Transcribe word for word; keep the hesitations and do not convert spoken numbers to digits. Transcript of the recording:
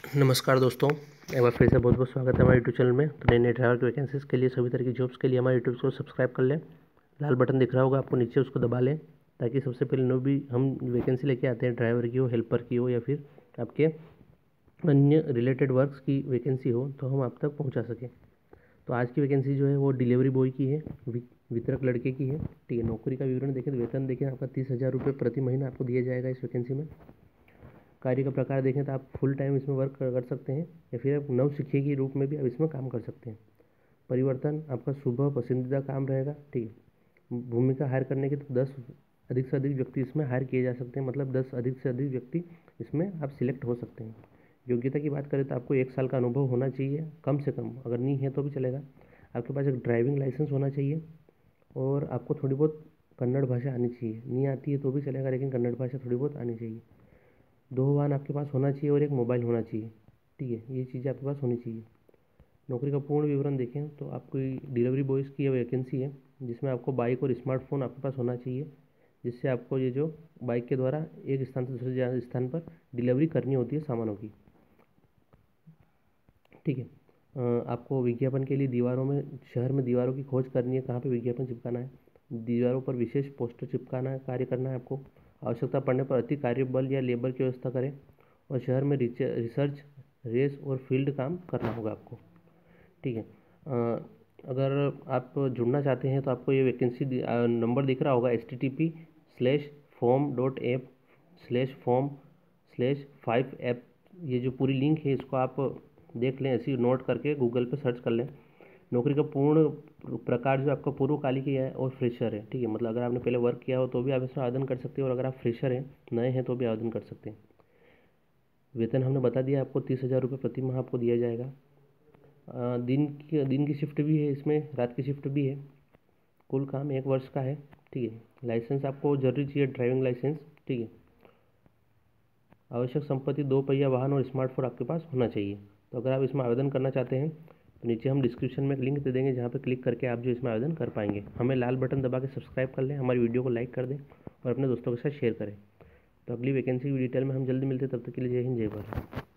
नमस्कार दोस्तों, एक बार फिर से बहुत बहुत स्वागत है हमारे यूट्यूब चैनल में। तो नए नए ड्राइवर की वैकेंसीज़ के लिए, सभी तरह की जॉब्स के लिए हमारे यूट्यूब को सब्सक्राइब कर लें। लाल बटन दिख रहा होगा आपको नीचे, उसको दबा लें ताकि सबसे पहले नो भी हम वैकेंसी लेके आते हैं, ड्राइवर की हो, हेल्पर की हो या फिर आपके अन्य रिलेटेड वर्क्स की वैकेंसी हो, तो हम आप तक पहुँचा सकें। तो आज की वैकेंसी जो है वो डिलीवरी बॉय की है, वितरक लड़के की है। ठीक है, नौकरी का विवरण देखें तो वेतन देखें आपका तीस हज़ार रुपये प्रति महीना आपको दिया जाएगा इस वैकेंसी में। कार्य का प्रकार देखें तो आप फुल टाइम इसमें वर्क कर सकते हैं या फिर आप नव शिक्षक के रूप में भी आप इसमें काम कर सकते हैं। परिवर्तन आपका सुबह पसंदीदा काम रहेगा। ठीक है, भूमिका हायर करने के तो दस अधिक से अधिक व्यक्ति इसमें हायर किए जा सकते हैं, मतलब दस अधिक से अधिक व्यक्ति इसमें आप सिलेक्ट हो सकते हैं। योग्यता की बात करें तो आपको एक साल का अनुभव होना चाहिए कम से कम, अगर नहीं है तो भी चलेगा। आपके पास एक ड्राइविंग लाइसेंस होना चाहिए और आपको थोड़ी बहुत कन्नड़ भाषा आनी चाहिए। नहीं आती है तो भी चलेगा, लेकिन कन्नड़ भाषा थोड़ी बहुत आनी चाहिए। दो वाहन आपके पास होना चाहिए और एक मोबाइल होना चाहिए। ठीक है, ये चीज़ें आपके पास होनी चाहिए। नौकरी का पूर्ण विवरण देखें तो आपको डिलीवरी बॉयज़ की वैकेंसी है, जिसमें आपको बाइक और स्मार्टफोन आपके पास होना चाहिए, जिससे आपको ये जो बाइक के द्वारा एक स्थान से दूसरे स्थान पर डिलीवरी करनी होती है सामानों की। ठीक है, आपको विज्ञापन के लिए दीवारों में, शहर में दीवारों की खोज करनी है, कहाँ पे विज्ञापन चिपकाना है, दीवारों पर विशेष पोस्टर चिपकाना है, कार्य करना है आपको। आवश्यकता पड़ने पर अति कार्यबल या लेबर की व्यवस्था करें और शहर में रिसर्च, रेस और फील्ड काम करना होगा आपको। ठीक है, अगर आप जुड़ना चाहते हैं तो आपको ये वैकेंसी नंबर दिख रहा होगा, H T T P slash form dot app slash form slash five app. ये जो पूरी लिंक है इसको आप देख लें, ऐसी नोट करके गूगल पे सर्च कर लें। नौकरी का पूर्ण प्रकार जो आपका पूर्वकालिक है और फ्रेशर है। ठीक है, मतलब अगर आपने पहले वर्क किया हो तो भी आप इसमें आवेदन कर सकते हैं, और अगर आप फ्रेशर हैं, नए हैं, तो भी आवेदन कर सकते हैं। वेतन हमने बता दिया आपको, तीस हज़ार रुपये प्रति माह आपको दिया जाएगा। दिन की दिन की शिफ्ट भी है इसमें, रात की शिफ्ट भी है। कुल काम एक वर्ष का है। ठीक है, लाइसेंस आपको जरूरी चाहिए, ड्राइविंग लाइसेंस। ठीक है, आवश्यक संपत्ति दो पहिया वाहन और स्मार्टफोन आपके पास होना चाहिए। तो अगर आप इसमें आवेदन करना चाहते हैं तो नीचे हम डिस्क्रिप्शन में एक लिंक दे देंगे, जहाँ पर क्लिक करके आप जो इसमें आवेदन कर पाएंगे। हमें लाल बटन दबा के सब्सक्राइब कर लें, हमारी वीडियो को लाइक कर दें और अपने दोस्तों के साथ शेयर करें। तो अगली वैकेंसी की डिटेल में हम जल्दी मिलते हैं, तब तक के लिए जय हिंद, जय भारत।